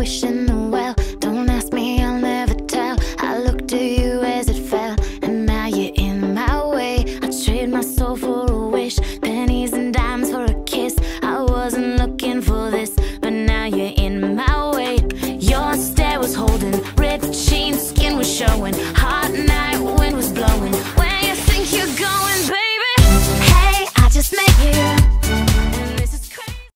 wishing the well. Don't ask me, I'll never tell. I looked to you as it fell, and now you're in my way. I trade my soul for a wish, pennies and dimes for a kiss. I wasn't looking for this, but now you're in my way. Your stare was holding, red jeans, skin was showing.